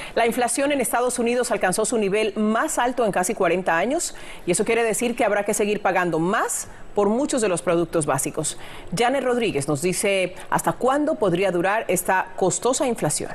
La inflación en Estados Unidos alcanzó su nivel más alto en casi 40 años y eso quiere decir que habrá que seguir pagando más por muchos de los productos básicos. Janet Rodríguez nos dice hasta cuándo podría durar esta costosa inflación.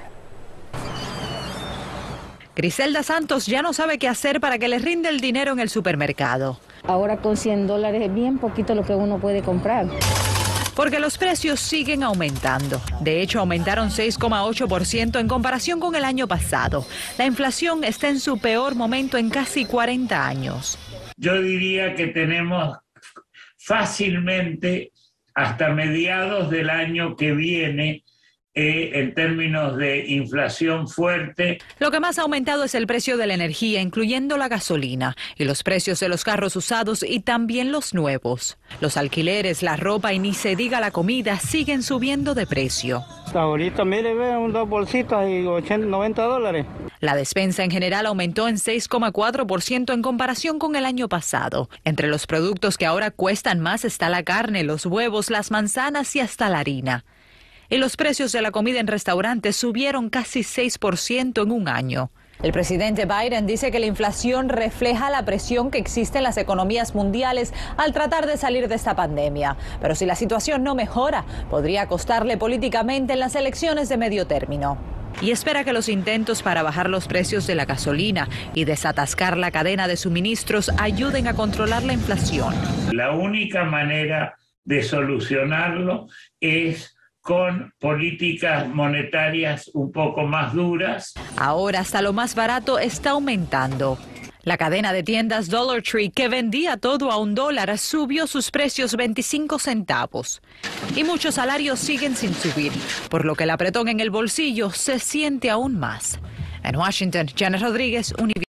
Griselda Santos ya no sabe qué hacer para que le rinde el dinero en el supermercado. Ahora con $100 es bien poquito lo que uno puede comprar. Porque los precios siguen aumentando. De hecho, aumentaron 6,8% en comparación con el año pasado. La inflación está en su peor momento en casi 40 años. Yo diría que tenemos fácilmente hasta mediados del año que viene en términos de inflación fuerte. Lo que más ha aumentado es el precio de la energía, incluyendo la gasolina, y los precios de los carros usados y también los nuevos. Los alquileres, la ropa y ni se diga la comida siguen subiendo de precio. Ahorita, mire, vean, 2 bolsitas y $90. La despensa en general aumentó en 6,4% en comparación con el año pasado. Entre los productos que ahora cuestan más está la carne, los huevos, las manzanas y hasta la harina. Y los precios de la comida en restaurantes subieron casi 6% en un año. El presidente Biden dice que la inflación refleja la presión que existe en las economías mundiales al tratar de salir de esta pandemia. Pero si la situación no mejora, podría costarle políticamente en las elecciones de medio término. Y espera que los intentos para bajar los precios de la gasolina y desatascar la cadena de suministros ayuden a controlar la inflación. La única manera de solucionarlo es con políticas monetarias un poco más duras. Ahora hasta lo más barato está aumentando. La cadena de tiendas Dollar Tree, que vendía todo a $1, subió sus precios 25 centavos. Y muchos salarios siguen sin subir, por lo que el apretón en el bolsillo se siente aún más. En Washington, Janet Rodríguez, Univision.